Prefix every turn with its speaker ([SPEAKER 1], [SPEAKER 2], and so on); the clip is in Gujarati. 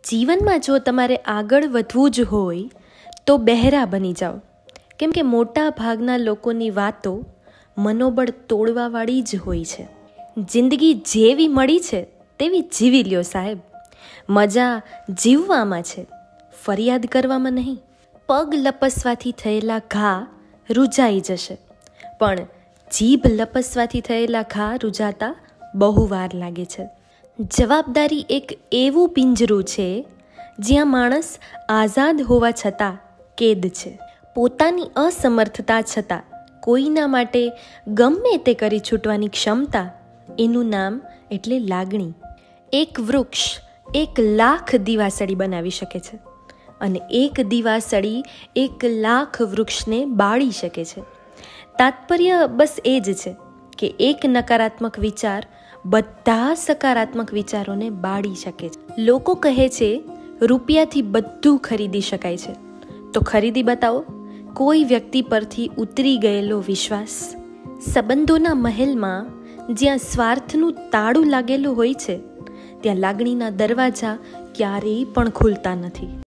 [SPEAKER 1] જીવનમાં જો તમારે આગળ વધવું જ હોય તો બહેરા બની જાઓ, કેમ કે મોટા ભાગના લોકોની વાતો મનોબળ તોડવાવાળી જ હોય છે. જિંદગી જેવી મળી છે તેવી જીવી લ્યો સાહેબ. મજા જીવવામાં છે, ફરિયાદ કરવામાં નહીં. પગ લપસવાથી થયેલા ઘા રૂજાઈ જશે, પણ જીભ લપસવાથી થયેલા ઘા રૂજાતા બહુ વાર લાગે છે. જવાબદારી એક એવું પિંજરું છે જ્યાં માણસ આઝાદ હોવા છતાં કેદ છે. પોતાની અસમર્થતા છતાં કોઈના માટે ગમે તે કરી છૂટવાની ક્ષમતા, એનું નામ એટલે લાગણી. એક વૃક્ષ 1,00,000 દીવાસળી બનાવી શકે છે અને એક દીવાસળી 1,00,000 વૃક્ષને બાળી શકે છે. તાત્પર્ય બસ એ જ છે કે એક નકારાત્મક વિચાર બધા સકારાત્મક વિચારોને બાળી શકે છે. લોકો કહે છે રૂપિયાથી બધું ખરીદી શકાય છે, તો ખરીદી બતાવો કોઈ વ્યક્તિ પરથી ઉતરી ગયેલો વિશ્વાસ. સંબંધોના મહેલમાં જ્યાં સ્વાર્થનું તાળું લાગેલું હોય છે, ત્યાં લાગણીના દરવાજા ક્યારેય પણ ખુલતા નથી.